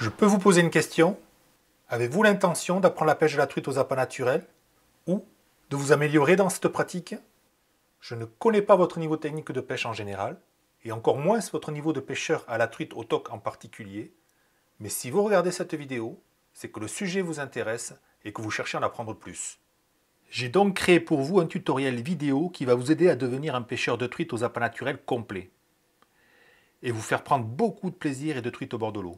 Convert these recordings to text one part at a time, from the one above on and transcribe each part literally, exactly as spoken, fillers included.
Je peux vous poser une question? Avez-vous l'intention d'apprendre la pêche de la truite aux appâts naturels ou de vous améliorer dans cette pratique? Je ne connais pas votre niveau technique de pêche en général, et encore moins votre niveau de pêcheur à la truite au toc en particulier, mais si vous regardez cette vidéo, c'est que le sujet vous intéresse et que vous cherchez à en apprendre plus. J'ai donc créé pour vous un tutoriel vidéo qui va vous aider à devenir un pêcheur de truite aux appâts naturels complet et vous faire prendre beaucoup de plaisir et de truite au bord de l'eau.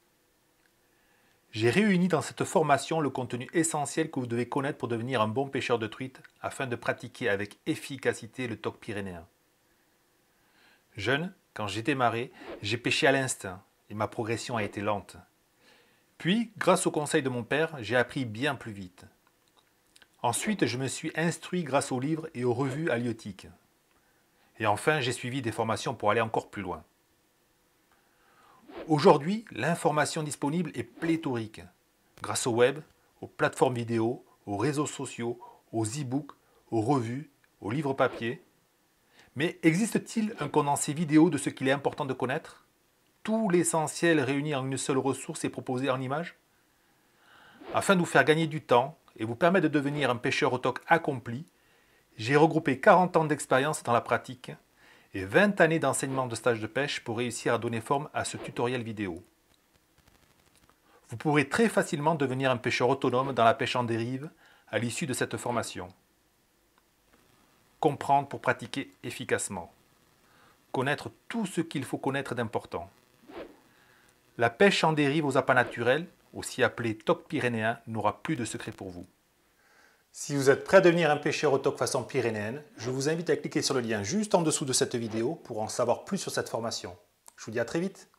J'ai réuni dans cette formation le contenu essentiel que vous devez connaître pour devenir un bon pêcheur de truite afin de pratiquer avec efficacité le toc pyrénéen. Jeune, quand j'ai démarré, j'ai pêché à l'instinct et ma progression a été lente. Puis, grâce au conseil de mon père, j'ai appris bien plus vite. Ensuite, je me suis instruit grâce aux livres et aux revues halieutiques. Et enfin, j'ai suivi des formations pour aller encore plus loin. Aujourd'hui, l'information disponible est pléthorique, grâce au web, aux plateformes vidéo, aux réseaux sociaux, aux e-books, aux revues, aux livres papier. Mais existe-t-il un condensé vidéo de ce qu'il est important de connaître? Tout l'essentiel réuni en une seule ressource et proposé en images? Afin de vous faire gagner du temps et vous permettre de devenir un pêcheur au toc accompli, j'ai regroupé quarante ans d'expérience dans la pratique et vingt années d'enseignement de stage de pêche pour réussir à donner forme à ce tutoriel vidéo. Vous pourrez très facilement devenir un pêcheur autonome dans la pêche en dérive à l'issue de cette formation. Comprendre pour pratiquer efficacement. Connaître tout ce qu'il faut connaître d'important. La pêche en dérive aux appâts naturels, aussi appelée toc pyrénéen, n'aura plus de secret pour vous. Si vous êtes prêt à devenir un pêcheur au toc façon pyrénéenne, je vous invite à cliquer sur le lien juste en dessous de cette vidéo pour en savoir plus sur cette formation. Je vous dis à très vite.